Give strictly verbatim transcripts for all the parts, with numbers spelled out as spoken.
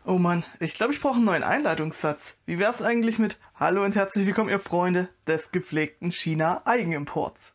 Oh Mann, ich glaube, ich brauche einen neuen Einleitungssatz. Wie wär's eigentlich mit Hallo und herzlich willkommen, ihr Freunde des gepflegten China-Eigenimports?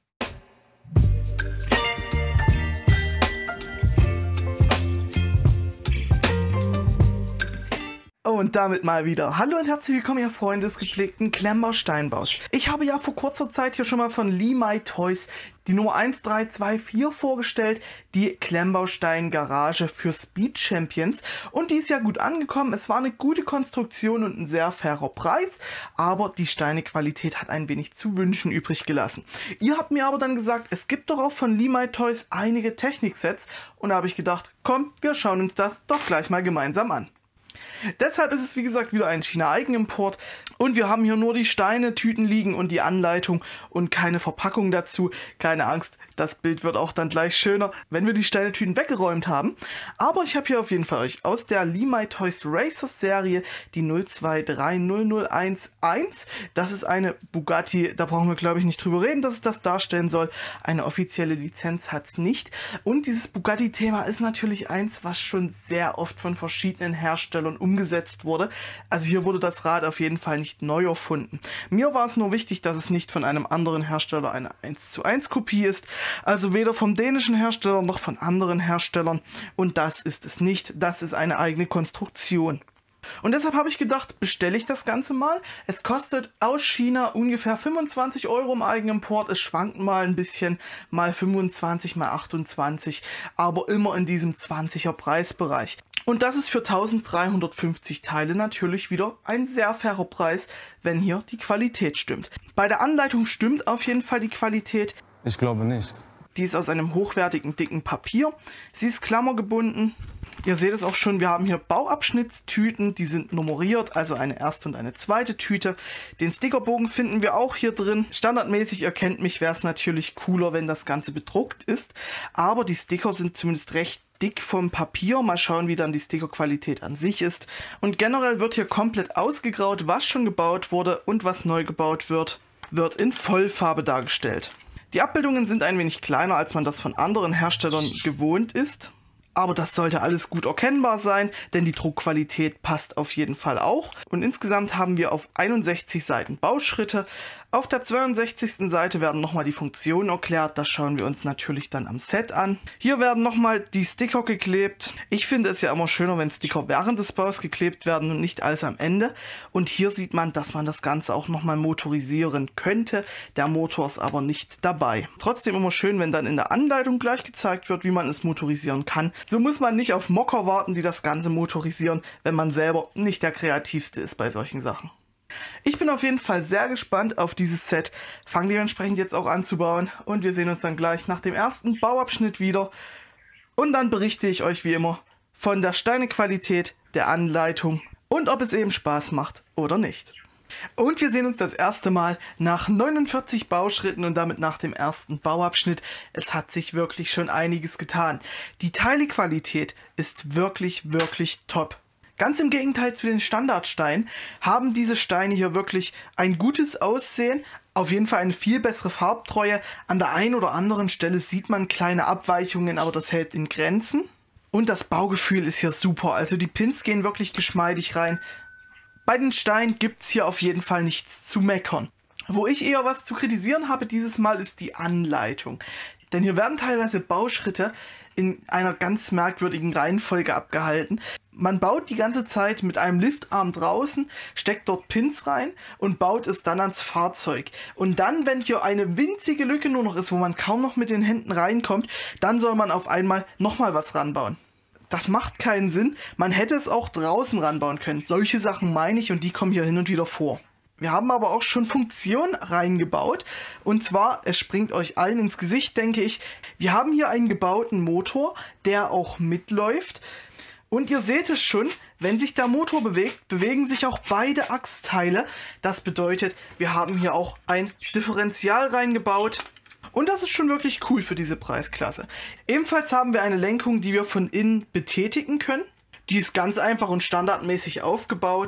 Oh, und damit mal wieder. Hallo und herzlich willkommen, ihr Freunde des gepflegten Klemmbausteinbaus. Ich habe ja vor kurzer Zeit hier schon mal von Limai Toys die Nummer eins drei zwei vier vorgestellt, die Klemmbaustein-Garage für Speed Champions. Und die ist ja gut angekommen. Es war eine gute Konstruktion und ein sehr fairer Preis, aber die Steinequalität hat ein wenig zu wünschen übrig gelassen. Ihr habt mir aber dann gesagt, es gibt doch auch von Limai Toys einige Techniksets. Und da habe ich gedacht, komm, wir schauen uns das doch gleich mal gemeinsam an. Deshalb ist es wie gesagt wieder ein China-Eigenimport und wir haben hier nur die Steine, Tüten liegen und die Anleitung und keine Verpackung dazu. Keine Angst, das Bild wird auch dann gleich schöner, wenn wir die Steine-Tüten weggeräumt haben. Aber ich habe hier auf jeden Fall euch aus der Limai Toys Racers Serie die null zwei drei null null eins eins. Das ist eine Bugatti, da brauchen wir glaube ich nicht drüber reden, dass es das darstellen soll. Eine offizielle Lizenz hat es nicht. Und dieses Bugatti-Thema ist natürlich eins, was schon sehr oft von verschiedenen Herstellern umgesetzt wurde. Also hier wurde das Rad auf jeden Fall nicht neu erfunden. Mir war es nur wichtig, dass es nicht von einem anderen Hersteller eine eins zu eins Kopie ist. Also weder vom dänischen Hersteller noch von anderen Herstellern. Und das ist es nicht. Das ist eine eigene Konstruktion. Und deshalb habe ich gedacht, bestelle ich das Ganze mal. Es kostet aus China ungefähr fünfundzwanzig Euro im Eigenimport. Es schwankt mal ein bisschen, mal fünfundzwanzig, mal achtundzwanzig, aber immer in diesem zwanziger Preisbereich. Und das ist für eintausenddreihundertfünfzig Teile natürlich wieder ein sehr fairer Preis, wenn hier die Qualität stimmt. Bei der Anleitung stimmt auf jeden Fall die Qualität. Ich glaube nicht. Die ist aus einem hochwertigen, dicken Papier. Sie ist klammergebunden. Ihr seht es auch schon, wir haben hier Bauabschnittstüten, die sind nummeriert, also eine erste und eine zweite Tüte. Den Stickerbogen finden wir auch hier drin. Standardmäßig, ihr kennt mich, wäre es natürlich cooler, wenn das Ganze bedruckt ist. Aber die Sticker sind zumindest recht dick vom Papier. Mal schauen, wie dann die Stickerqualität an sich ist. Und generell wird hier komplett ausgegraut, was schon gebaut wurde und was neu gebaut wird, wird in Vollfarbe dargestellt. Die Abbildungen sind ein wenig kleiner, als man das von anderen Herstellern gewohnt ist. Aber das sollte alles gut erkennbar sein, denn die Druckqualität passt auf jeden Fall auch. Und insgesamt haben wir auf einundsechzig Seiten Bauschritte. Auf der zweiundsechzigsten Seite werden nochmal die Funktionen erklärt. Das schauen wir uns natürlich dann am Set an. Hier werden nochmal die Sticker geklebt. Ich finde es ja immer schöner, wenn Sticker während des Baus geklebt werden und nicht alles am Ende. Und hier sieht man, dass man das Ganze auch nochmal motorisieren könnte. Der Motor ist aber nicht dabei. Trotzdem immer schön, wenn dann in der Anleitung gleich gezeigt wird, wie man es motorisieren kann. So muss man nicht auf Mocker warten, die das Ganze motorisieren, wenn man selber nicht der Kreativste ist bei solchen Sachen. Ich bin auf jeden Fall sehr gespannt auf dieses Set, fange dementsprechend jetzt auch an zu bauen und wir sehen uns dann gleich nach dem ersten Bauabschnitt wieder und dann berichte ich euch wie immer von der Steinequalität, der Anleitung und ob es eben Spaß macht oder nicht. Und wir sehen uns das erste Mal nach neunundvierzig Bauschritten und damit nach dem ersten Bauabschnitt. Es hat sich wirklich schon einiges getan. Die Teilequalität ist wirklich, wirklich top. Ganz im Gegenteil zu den Standardsteinen haben diese Steine hier wirklich ein gutes Aussehen, auf jeden Fall eine viel bessere Farbtreue. An der einen oder anderen Stelle sieht man kleine Abweichungen, aber das hält in Grenzen. Und das Baugefühl ist hier super, also die Pins gehen wirklich geschmeidig rein. Bei den Steinen gibt es hier auf jeden Fall nichts zu meckern. Wo ich eher was zu kritisieren habe dieses Mal ist die Anleitung. Denn hier werden teilweise Bauschritte in einer ganz merkwürdigen Reihenfolge abgehalten. Man baut die ganze Zeit mit einem Liftarm draußen, steckt dort Pins rein und baut es dann ans Fahrzeug. Und dann, wenn hier eine winzige Lücke nur noch ist, wo man kaum noch mit den Händen reinkommt, dann soll man auf einmal nochmal was ranbauen. Das macht keinen Sinn. Man hätte es auch draußen ranbauen können. Solche Sachen meine ich und die kommen hier hin und wieder vor. Wir haben aber auch schon Funktion reingebaut und zwar, es springt euch allen ins Gesicht, denke ich. Wir haben hier einen gebauten Motor, der auch mitläuft und ihr seht es schon, wenn sich der Motor bewegt, bewegen sich auch beide Achsteile. Das bedeutet, wir haben hier auch ein Differential reingebaut. Und das ist schon wirklich cool für diese Preisklasse. Ebenfalls haben wir eine Lenkung, die wir von innen betätigen können. Die ist ganz einfach und standardmäßig aufgebaut.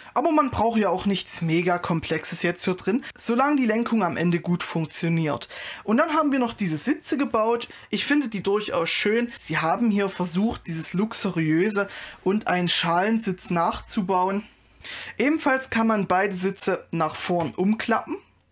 Aber man braucht ja auch nichts mega Komplexes jetzt hier drin, solange die Lenkung am Ende gut funktioniert. Und dann haben wir noch diese Sitze gebaut. Ich finde die durchaus schön. Sie haben hier versucht, dieses Luxuriöse und einen Schalensitz nachzubauen. Ebenfalls kann man beide Sitze nach vorn umklappen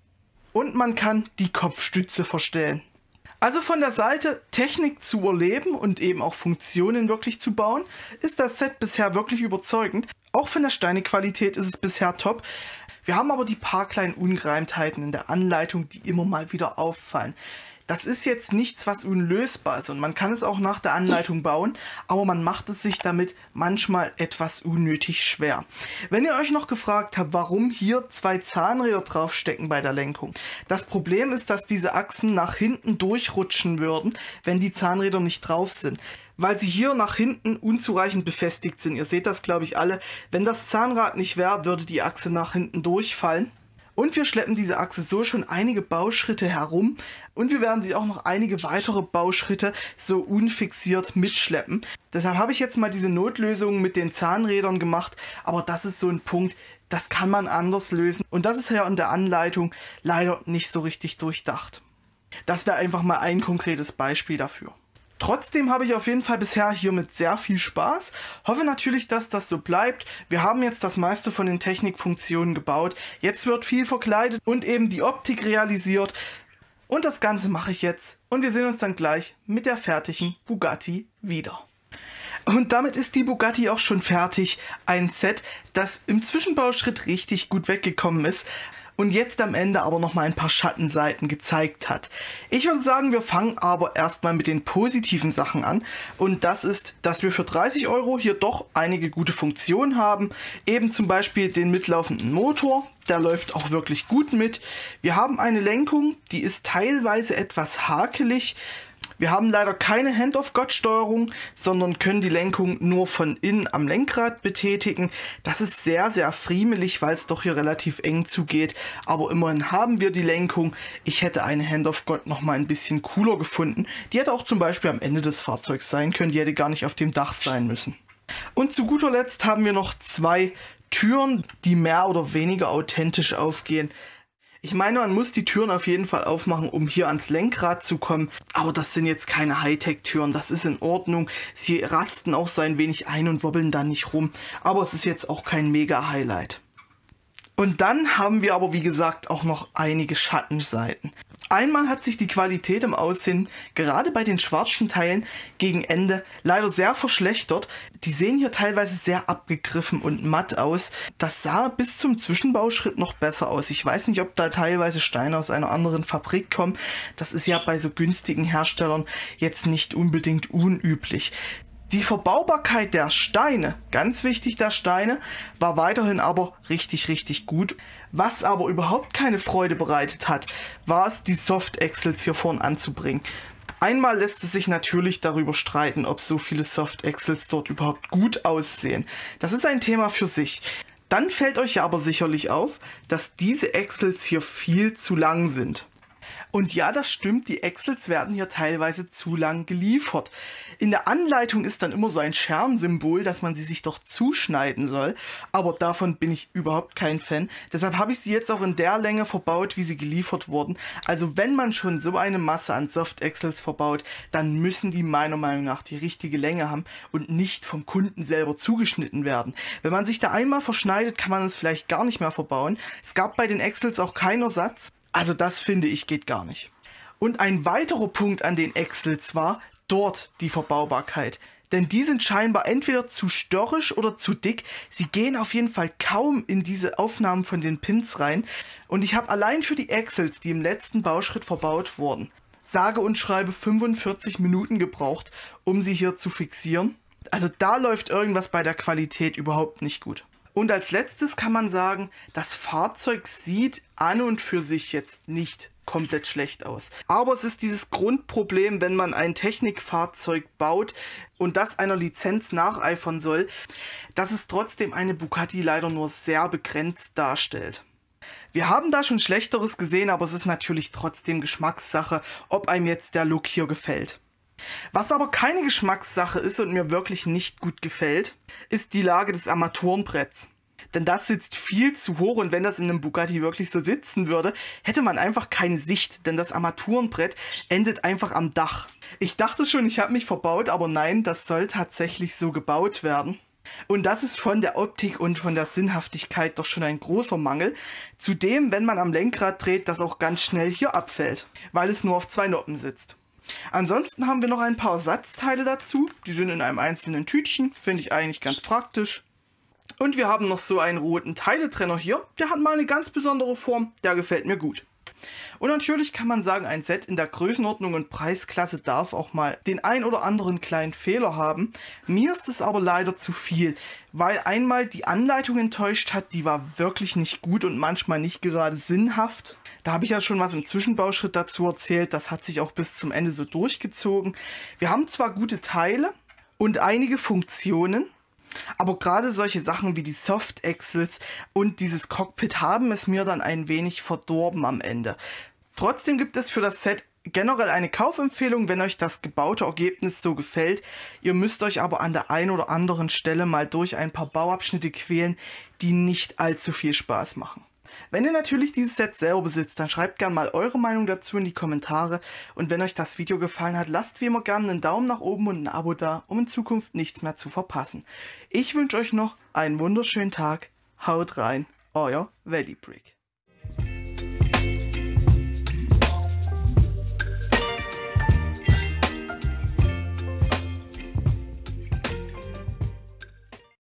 und man kann die Kopfstütze verstellen. Also von der Seite Technik zu erleben und eben auch Funktionen wirklich zu bauen, ist das Set bisher wirklich überzeugend. Auch von der Steinequalität ist es bisher top. Wir haben aber die paar kleinen Ungereimtheiten in der Anleitung, die immer mal wieder auffallen. Das ist jetzt nichts, was unlösbar ist und man kann es auch nach der Anleitung bauen, aber man macht es sich damit manchmal etwas unnötig schwer. Wenn ihr euch noch gefragt habt, warum hier zwei Zahnräder draufstecken bei der Lenkung. Das Problem ist, dass diese Achsen nach hinten durchrutschen würden, wenn die Zahnräder nicht drauf sind. Weil sie hier nach hinten unzureichend befestigt sind. Ihr seht das, glaube ich, alle. Wenn das Zahnrad nicht wäre, würde die Achse nach hinten durchfallen. Und wir schleppen diese Achse so schon einige Bauschritte herum und wir werden sie auch noch einige weitere Bauschritte so unfixiert mitschleppen. Deshalb habe ich jetzt mal diese Notlösung mit den Zahnrädern gemacht, aber das ist so ein Punkt, das kann man anders lösen und das ist ja in der Anleitung leider nicht so richtig durchdacht. Das wäre einfach mal ein konkretes Beispiel dafür. Trotzdem habe ich auf jeden Fall bisher hiermit sehr viel Spaß. Hoffe natürlich, dass das so bleibt. Wir haben jetzt das meiste von den Technikfunktionen gebaut. Jetzt wird viel verkleidet und eben die Optik realisiert. Und das Ganze mache ich jetzt. Und wir sehen uns dann gleich mit der fertigen Bugatti wieder. Und damit ist die Bugatti auch schon fertig. Ein Set, das im Zwischenbauschritt richtig gut weggekommen ist. Und jetzt am Ende aber noch mal ein paar Schattenseiten gezeigt hat. Ich würde sagen, wir fangen aber erstmal mit den positiven Sachen an. Und das ist, dass wir für dreißig Euro hier doch einige gute Funktionen haben. Eben zum Beispiel den mitlaufenden Motor. Der läuft auch wirklich gut mit. Wir haben eine Lenkung, die ist teilweise etwas hakelig. Wir haben leider keine Hand-of-God-Steuerung, sondern können die Lenkung nur von innen am Lenkrad betätigen. Das ist sehr, sehr friemelig, weil es doch hier relativ eng zugeht. Aber immerhin haben wir die Lenkung. Ich hätte eine Hand-of-God noch mal ein bisschen cooler gefunden. Die hätte auch zum Beispiel am Ende des Fahrzeugs sein können. Die hätte gar nicht auf dem Dach sein müssen. Und zu guter Letzt haben wir noch zwei Türen, die mehr oder weniger authentisch aufgehen. Ich meine, man muss die Türen auf jeden Fall aufmachen, um hier ans Lenkrad zu kommen. Aber das sind jetzt keine Hightech-Türen, das ist in Ordnung. Sie rasten auch so ein wenig ein und wobbeln da nicht rum. Aber es ist jetzt auch kein Mega-Highlight. Und dann haben wir aber, wie gesagt, auch noch einige Schattenseiten. Einmal hat sich die Qualität im Aussehen, gerade bei den schwarzen Teilen, gegen Ende leider sehr verschlechtert. Die sehen hier teilweise sehr abgegriffen und matt aus. Das sah bis zum Zwischenbauschritt noch besser aus. Ich weiß nicht, ob da teilweise Steine aus einer anderen Fabrik kommen. Das ist ja bei so günstigen Herstellern jetzt nicht unbedingt unüblich. Die Verbaubarkeit der Steine, ganz wichtig der Steine, war weiterhin aber richtig, richtig gut. Was aber überhaupt keine Freude bereitet hat, war es, die Soft-Axles hier vorn anzubringen. Einmal lässt es sich natürlich darüber streiten, ob so viele Soft-Axles dort überhaupt gut aussehen. Das ist ein Thema für sich. Dann fällt euch ja aber sicherlich auf, dass diese Axles hier viel zu lang sind. Und ja, das stimmt, die Axles werden hier teilweise zu lang geliefert. In der Anleitung ist dann immer so ein Scherensymbol, dass man sie sich doch zuschneiden soll, aber davon bin ich überhaupt kein Fan. Deshalb habe ich sie jetzt auch in der Länge verbaut, wie sie geliefert wurden. Also wenn man schon so eine Masse an Soft Axles verbaut, dann müssen die meiner Meinung nach die richtige Länge haben und nicht vom Kunden selber zugeschnitten werden. Wenn man sich da einmal verschneidet, kann man es vielleicht gar nicht mehr verbauen. Es gab bei den Axles auch keinen Ersatz. Also das finde ich geht gar nicht. Und ein weiterer Punkt an den Axles war dort die Verbaubarkeit. Denn die sind scheinbar entweder zu störrisch oder zu dick. Sie gehen auf jeden Fall kaum in diese Aufnahmen von den Pins rein. Und ich habe allein für die Axles, die im letzten Bauschritt verbaut wurden, sage und schreibe fünfundvierzig Minuten gebraucht, um sie hier zu fixieren. Also da läuft irgendwas bei der Qualität überhaupt nicht gut. Und als letztes kann man sagen, das Fahrzeug sieht an und für sich jetzt nicht komplett schlecht aus. Aber es ist dieses Grundproblem, wenn man ein Technikfahrzeug baut und das einer Lizenz nacheifern soll, dass es trotzdem eine Bugatti leider nur sehr begrenzt darstellt. Wir haben da schon Schlechteres gesehen, aber es ist natürlich trotzdem Geschmackssache, ob einem jetzt der Look hier gefällt. Was aber keine Geschmackssache ist und mir wirklich nicht gut gefällt, ist die Lage des Armaturenbretts. denn das sitzt viel zu hoch und wenn das in einem Bugatti wirklich so sitzen würde, hätte man einfach keine Sicht, denn das Armaturenbrett endet einfach am Dach. Ich dachte schon, ich habe mich verbaut, aber nein, das soll tatsächlich so gebaut werden. Und das ist von der Optik und von der Sinnhaftigkeit doch schon ein großer Mangel. Zudem, wenn man am Lenkrad dreht, das auch ganz schnell hier abfällt, weil es nur auf zwei Noppen sitzt. Ansonsten haben wir noch ein paar Ersatzteile dazu. Die sind in einem einzelnen Tütchen, finde ich eigentlich ganz praktisch. Und wir haben noch so einen roten Teiletrenner hier. Der hat mal eine ganz besondere Form, der gefällt mir gut. Und natürlich kann man sagen, ein Set in der Größenordnung und Preisklasse darf auch mal den ein oder anderen kleinen Fehler haben. Mir ist es aber leider zu viel, weil einmal die Anleitung enttäuscht hat, die war wirklich nicht gut und manchmal nicht gerade sinnhaft. Da habe ich ja schon was im Zwischenbauschritt dazu erzählt, das hat sich auch bis zum Ende so durchgezogen. Wir haben zwar gute Teile und einige Funktionen, aber gerade solche Sachen wie die Soft-Axles und dieses Cockpit haben es mir dann ein wenig verdorben am Ende. Trotzdem gibt es für das Set generell eine Kaufempfehlung, wenn euch das gebaute Ergebnis so gefällt. Ihr müsst euch aber an der einen oder anderen Stelle mal durch ein paar Bauabschnitte quälen, die nicht allzu viel Spaß machen. Wenn ihr natürlich dieses Set selber besitzt, dann schreibt gerne mal eure Meinung dazu in die Kommentare. Und wenn euch das Video gefallen hat, lasst wie immer gerne einen Daumen nach oben und ein Abo da, um in Zukunft nichts mehr zu verpassen. Ich wünsche euch noch einen wunderschönen Tag. Haut rein, euer Valley Brick.